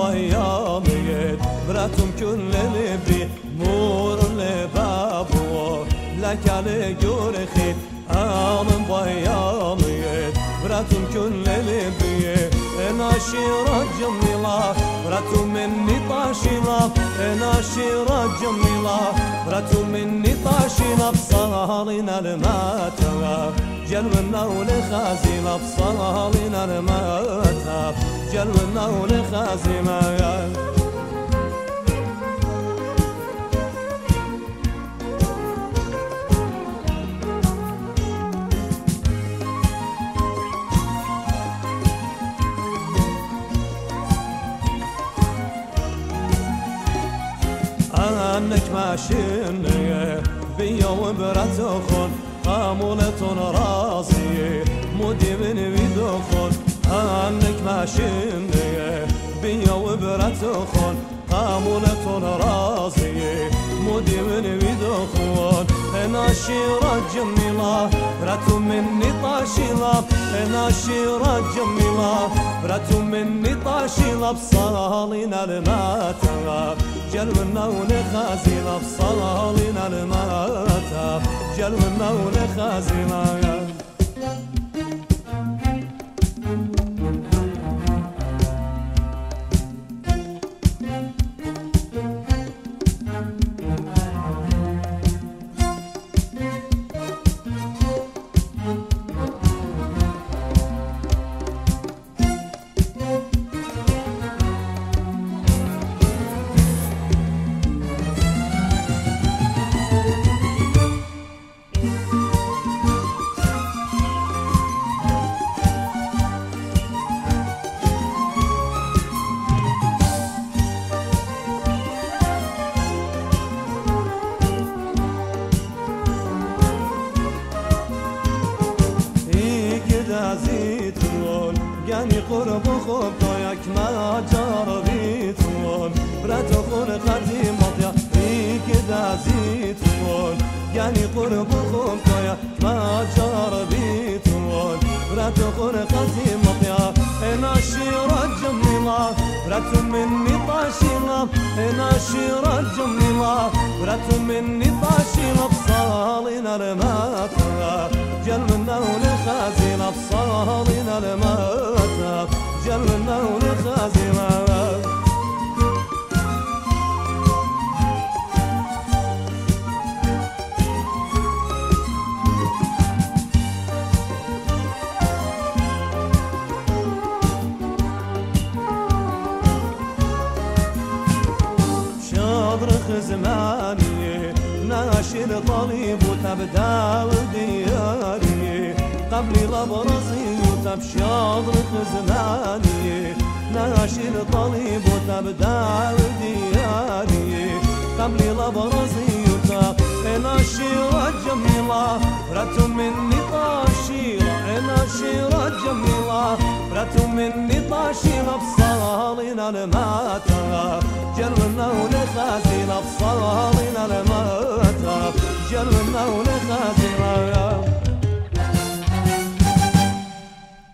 بياميت براتم كل لبي مور لبابو لك على جورخي آمن بياميت براتم كل لبي ناشرة جميلة براتو مني طاشلة ناشرة جميلة براتو مني طاشلة بصالنا الماتة جلونا ولخازينا بصالنا الماتة جلونا ولخازينا عنك ماشين بيا وبراتخون قامولة راسي مودي من بيدخون عنك ماشين بيا وبراتخون قامولة راسي مودي من بيدخون ناشرة جميلة براتو مني طاشلة ناشرة جميلة براتو مني طاشلة بصالنا الماتة جلونا ولخازينا بصالنا الماتة جلونا ولخازينا زيتون يعني قرب خوب دايك ما جار بيتون برات خون قديم مطيا كده زيتون يعني قرب خوب دايك ما جار بيتون برات خون قديم مطيا انا شيرة جميلة برات مني طاشلة انا شيرة جميلة برات مني طاشلة بصالنا الماتة جلنا ولخازينا بصالنا الماتة جلنا ولخازينا شاطر زماني ناشر طليب وتبدا ودياري قبلي لبرصي وتب شاطر زماني ناشر طليب وتبدا ودياري قبلي لبرصي وتب ناشرة جميلة براتو مني طاشيرة ناشرة جميلة براتو مني طاشيرة بصالنا الماتة جلنا ولخازينا بصالنا